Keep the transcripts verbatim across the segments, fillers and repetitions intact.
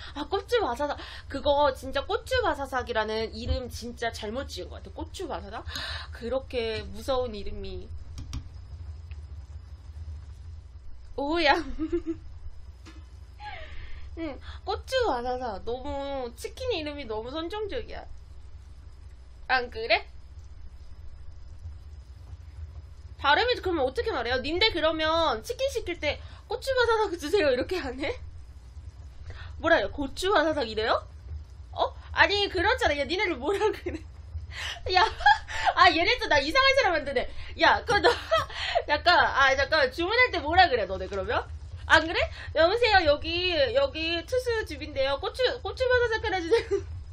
아, 고추바사삭. 그거 진짜 고추바사삭이라는 이름 진짜 잘못 지은 것 같아. 고추바사삭? 그렇게 무서운 이름이. 오야. 응, 고추바사삭. 너무, 치킨 이름이 너무 선정적이야. 안 그래? 발음이 그러면 어떻게 말해요? 님들 그러면 치킨 시킬 때 고추바사삭 주세요 이렇게 안 해? 뭐라요? 고추바사삭 이래요? 어? 아니 그렇잖아. 야 니네를 뭐라 그래? 야, 아 얘네도 나 이상한 사람 만드네. 야, 그너 약간 아 잠깐 주문할 때 뭐라 그래 너네 그러면? 안 그래? 여보세요 여기 여기 투수 집인데요. 고추 고추바사삭 하나 주세요.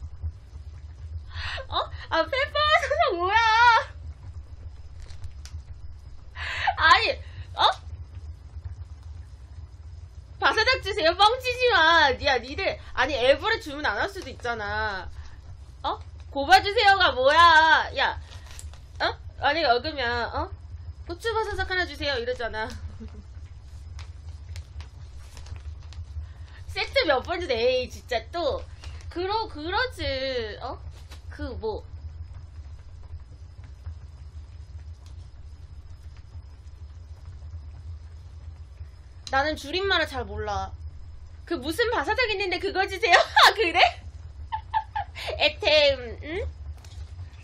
어? 아 페퍼바사삭 뭐야? 아니, 어? 바사삭 주세요. 뻥치지 마. 야, 니들 아니 앱으로 주문 안 할 수도 있잖아. 어? 고바 주세요가 뭐야? 야, 어? 아니 먹으면 어? 고추 바사삭 하나 주세요 이러잖아. 세트 몇 번째 에이 진짜 또 그러 그러지. 어? 그 뭐? 나는 줄임말을 잘 몰라. 그 무슨 바사삭 있는데 그거 주세요? 아 그래? 에템 응?